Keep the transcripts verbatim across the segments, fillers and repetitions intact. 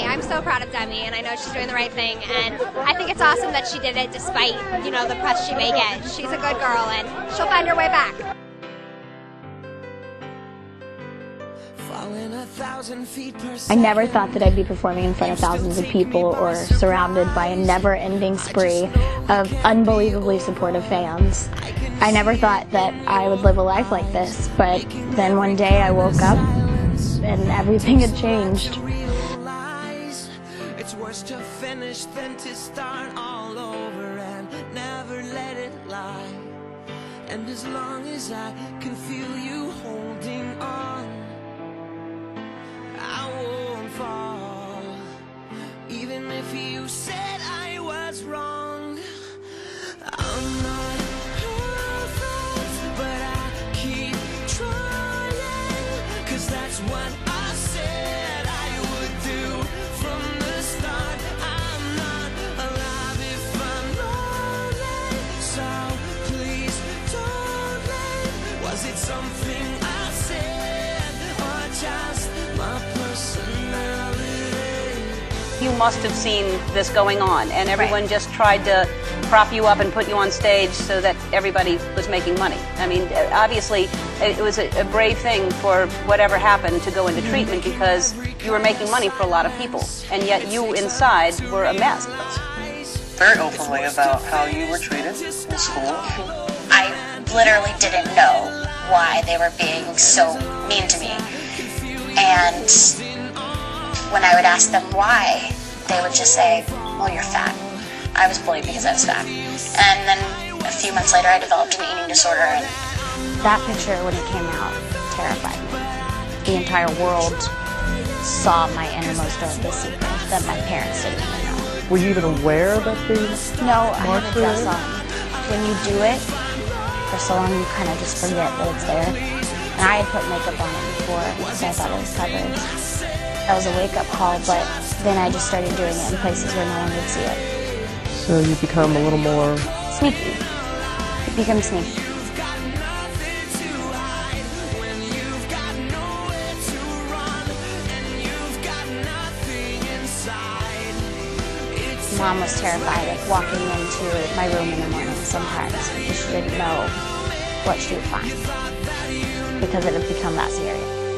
Demi. I'm so proud of Demi, and I know she's doing the right thing, and I think it's awesome that she did it despite, you know, the press she may get. She's a good girl, and she'll find her way back. I never thought that I'd be performing in front of thousands of people or surrounded by a never-ending spree of unbelievably supportive fans. I never thought that I would live a life like this, but then one day I woke up and everything had changed. It's worse to finish than to start all over and never let it lie. And as long as I can feel you holding on, I won't fall. Even if you said I was wrong, I'm not perfect, but I keep trying, 'cause that's what I said I would do from the start. I'm not alive if I'm lonely, so please don't leave. Was it something I said, or just my personality? You must have seen this going on, and everyone right. just tried to prop you up and put you on stage so that everybody was making money. I mean, obviously, it was a, a brave thing for whatever happened to go into treatment, because you were making money for a lot of people, and yet you inside were a mess. Very openly about how you were treated in school. I literally didn't know why they were being so mean to me. And when I would ask them why, they would just say, well, you're fat. I was bullied because I was fat. And then a few months later, I developed an eating disorder. And that picture, when it came out, terrified me. The entire world saw my innermost darkest secret that my parents didn't even know. Were you even aware that they No, I had a dress on. When you do it for so long, you kind of just forget that it's there. And I had put makeup on it before, so I thought it was covered. That was a wake-up call, but then I just started doing it in places where no one would see it. So you become a little more... sneaky. You become sneaky. Mom was terrified of walking into my room in the morning sometimes because she didn't know what she would find, because it had become that serious.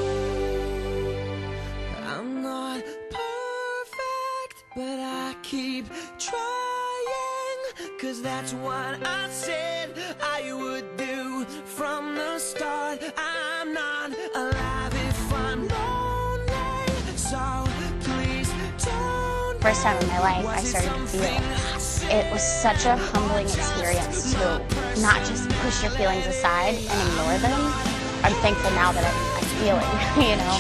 I'm not perfect, but I keep trying, 'cause that's what I said I would do from the start. I'm not alive if I'm lonely, so please don't. First time in my life I started to feel. It was such a humbling experience to not just push your feelings aside and ignore them. I'm thankful now that I'm, I'm feeling, you know.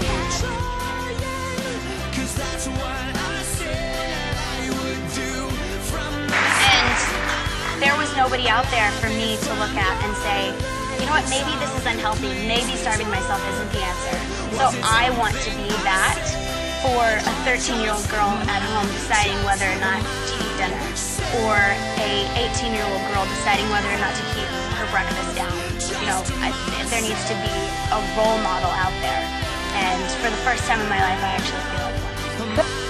And there was nobody out there for me to look at and say, you know what, maybe this is unhealthy, maybe starving myself isn't the answer. So I want to be that for a thirteen-year-old girl at home deciding whether or not to eat dinner, or a eighteen-year-old girl deciding whether or not to keep her breakfast down. You know, I, there needs to be a role model out there, and for the first time in my life, I actually feel like one.